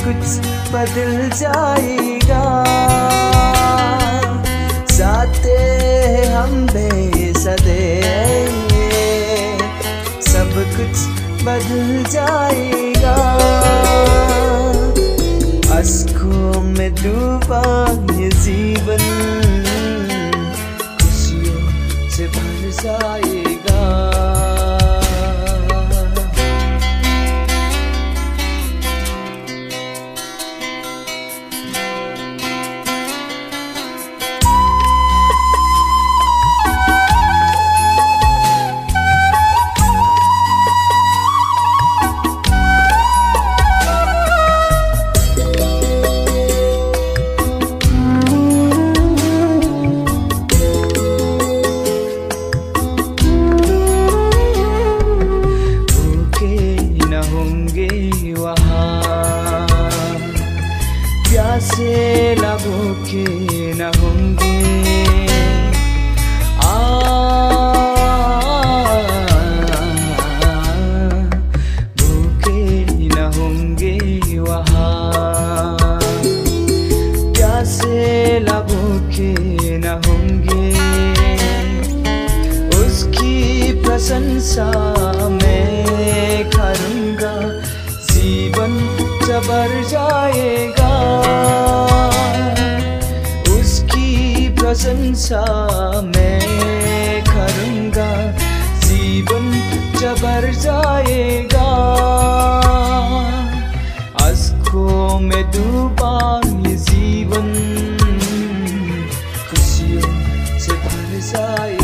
कुछ बदल जाएगा। साथ हम बेसदे सब कुछ बदल जाएगा। अश्कों में डूबा ये जीवन खुशियों से भर जाएगा। प्यासे लबों के न होंगे भूखे न होंगे वहाँ। प्यासे लबों के न होंगे उसकी प्रशंसा मैं करूँगा। जीवन जबर जाएगा उसकी प्रशंसा मैं करूँगा। जीवन जबर जाएगा। अश्कों में डूबा ये जीवन खुशियों से भर जाएगा।